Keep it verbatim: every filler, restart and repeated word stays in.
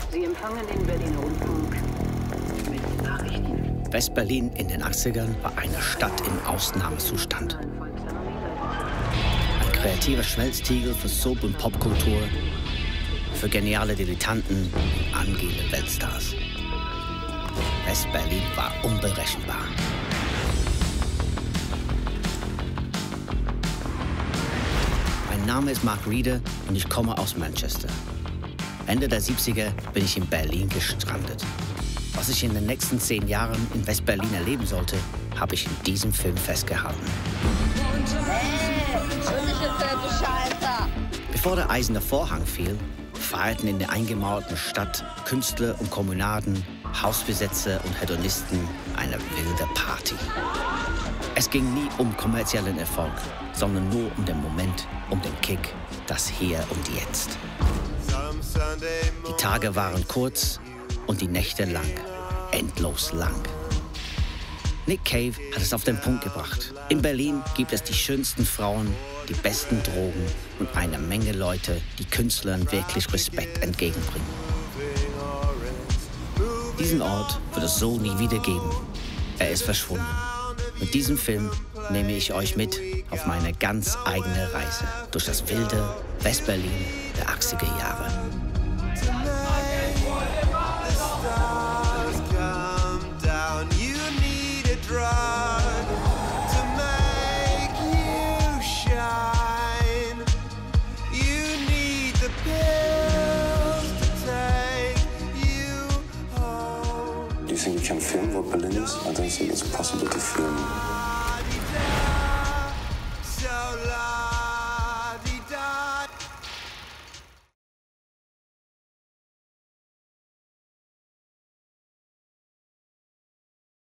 Sie empfangen den Berliner Rundfunk mit Nachrichten. West-Berlin in den achtzigern war eine Stadt im Ausnahmezustand. Ein kreativer Schmelztiegel für Soap- und Popkultur, für geniale Dilettanten und angehende Weltstars. West-Berlin war unberechenbar. Mein Name ist Mark Reeder und ich komme aus Manchester. Ende der siebziger bin ich in Berlin gestrandet. Was ich in den nächsten zehn Jahren in West-Berlin erleben sollte, habe ich in diesem Film festgehalten. Hey, Scheiße! Bevor der eiserne Vorhang fiel, feierten in der eingemauerten Stadt Künstler und Kommunaden, Hausbesetzer und Hedonisten eine wilde Party. Es ging nie um kommerziellen Erfolg, sondern nur um den Moment, um den Kick, das Hier und Jetzt. Die Tage waren kurz und die Nächte lang, endlos lang. Nick Cave hat es auf den Punkt gebracht. In Berlin gibt es die schönsten Frauen, die besten Drogen und eine Menge Leute, die Künstlern wirklich Respekt entgegenbringen. Diesen Ort wird es so nie wieder geben. Er ist verschwunden. Mit diesem Film nehme ich euch mit auf meine ganz eigene Reise durch das wilde West-Berlin der achtziger Jahre. Do you think you can film what Berlin is? I don't think it's possible to film